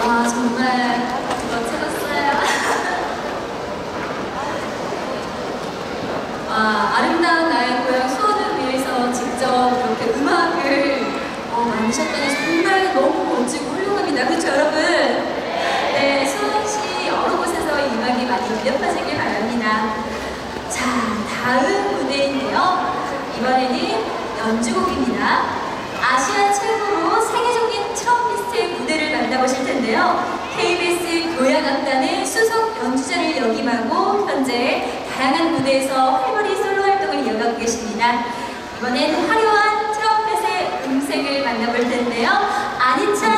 와, 정말 멋지셨어요. 와, 아름다운 나의 고향 수원을 위해서 직접 이렇게 음악을 만드셨다니 정말 너무 멋지고 훌륭합니다. 그렇죠, 여러분? 네, 수원시 여러 곳에서 이 음악이 많이 들려파지길 바랍니다. 자, 다음 무대인데요. 이번에는 연주곡입니다. 아시아 최고로 세계적인 트럼피스트의 무대를 만나보실 텐데요. KBS 교향악단의 수석 연주자를 역임하고 현재 다양한 무대에서 활발히 솔로 활동을 이어가고 계십니다. 이번엔 화려한 트럼펫의 음색을 만나볼 텐데요. 안희찬